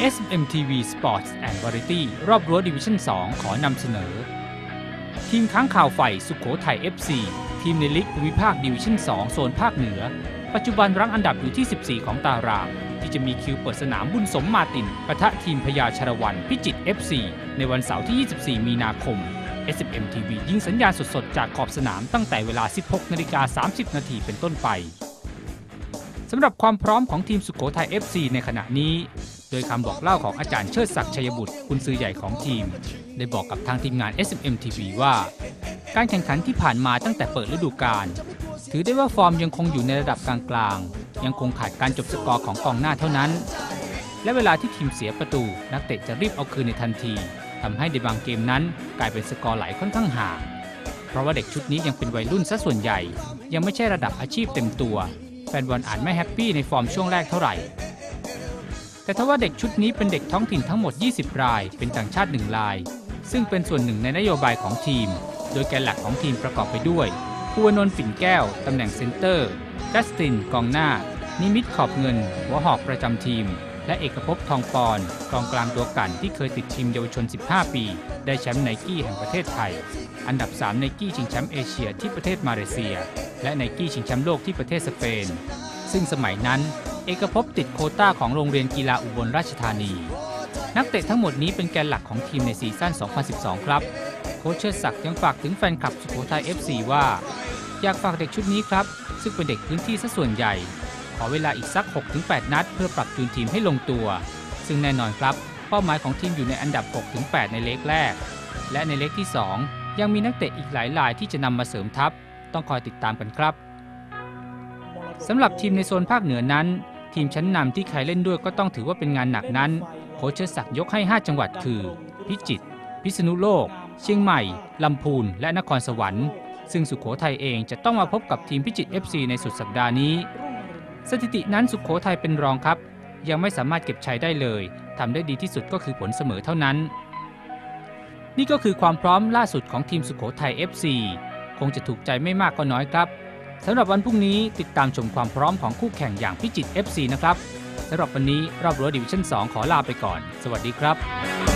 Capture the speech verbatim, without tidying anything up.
เอส เอ็ม ที วี Sports and Variety รอบรั้วดิวิชั่น สอง ขอนำเสนอทีมค้างข่าวไฟสุโขทัย เอฟ ซี ทีมในลีกภูมิภาคดิวิชั่น สอง โซนภาคเหนือปัจจุบันรั้งอันดับอยู่ที่ สิบสี่ ของตารางที่จะมีคิวเปิดสนามบุญสมมาตินปะทะทีมพญาชรวันพิจิตร เอฟ ซี ในวันเสาร์ที่ ยี่สิบสี่ มีนาคม เอส เอ็ม ที วี ยิงสัญญาณสดๆจากขอบสนามตั้งแต่เวลา สิบหกนาฬิกาสามสิบนาทีเป็นต้นไปสำหรับความพร้อมของทีมสุโขทัย เอฟ ซี ในขณะนี้โดยคำบอกเล่าของอาจารย์เชิดศักดิ์ชัยบุตรกุนซือใหญ่ของทีมได้บอกกับทางทีมงาน เอส เอ็ม ที วี ว่าการแข่งขันที่ผ่านมาตั้งแต่เปิดฤดูกาลถือได้ว่าฟอร์มยังคงอยู่ในระดับกลางๆยังคงขาดการจบสกอร์ของกองหน้าเท่านั้นและเวลาที่ทีมเสียประตูนักเตะจะรีบเอาคืนในทันทีทำให้ในบางเกมนั้นกลายเป็นสกอร์ไหลค่อนข้างห่างเพราะว่าเด็กชุดนี้ยังเป็นวัยรุ่นซะส่วนใหญ่ยังไม่ใช่ระดับอาชีพเต็มตัวแฟนบอลอาจไม่แฮปปี้ในฟอร์มช่วงแรกเท่าไหร่แต่ทว่าเด็กชุดนี้เป็นเด็กท้องถิ่นทั้งหมดยี่สิบรายเป็นต่างชาติหนึ่งรายซึ่งเป็นส่วนหนึ่งในนโยบายของทีมโดยแกนหลักของทีมประกอบไปด้วยภูวนนท์ปิ่นแก้วตำแหน่งเซนเตอร์จัสตินกองหน้านิมิตขอบเงินหัวหอกประจำทีมและเอกภพทองปอนกองกลางตัวกั่นที่เคยติดทีมเยาวชนสิบห้าปีได้แชมป์ไนกี้แห่งประเทศไทยอันดับสามไนกี้ชิงแชมป์เอเชียที่ประเทศมาเลเซียและไนกี้ชิงแชมป์โลกที่ประเทศสเปนซึ่งสมัยนั้นเอกภพติดโควต้าของโรงเรียนกีฬาอุบลราชธานีนักเตะทั้งหมดนี้เป็นแกนหลักของทีมในซีซั่น สองพันสิบสอง ครับโค้ชเชิดศักดิ์ยังฝากถึงแฟนคลับสุโขทัย เอฟ ซี ว่าอยากฝากเด็กชุดนี้ครับซึ่งเป็นเด็กพื้นที่ซะส่วนใหญ่ขอเวลาอีกสัก หกถึงแปด นัดเพื่อปรับจูนทีมให้ลงตัวซึ่งแน่นอนครับเป้าหมายของทีมอยู่ในอันดับ หกถึงแปด ในเล็กแรกและในเล็กที่สองยังมีนักเตะอีกหลายรายที่จะนำมาเสริมทัพต้องคอยติดตามกันครับสำหรับทีมในโซนภาคเหนือนั้นทีมชั้นนำที่ใครเล่นด้วยก็ต้องถือว่าเป็นงานหนักนั้นโค้ชเชิดศักดิ์ยกให้ห้าจังหวัดคือพิจิตรพิษณุโลกเชียงใหม่ลำพูนและนครสวรรค์ซึ่งสุโขทัยเองจะต้องมาพบกับทีมพิจิตร เอฟ ซี ในสุดสัปดาห์นี้สถิตินั้นสุโขทัยเป็นรองครับยังไม่สามารถเก็บชัยได้เลยทำได้ดีที่สุดก็คือผลเสมอเท่านั้นนี่ก็คือความพร้อมล่าสุดของทีมสุโขทัย เอฟ ซี คงจะถูกใจไม่มากก็น้อยครับสำหรับวันพรุ่งนี้ติดตามชมความพร้อมของคู่แข่งอย่างพิจิตร เอฟ ซี นะครับสำหรับวันนี้รอบรั้วดิวิชั่น สอง ขอลาไปก่อนสวัสดีครับ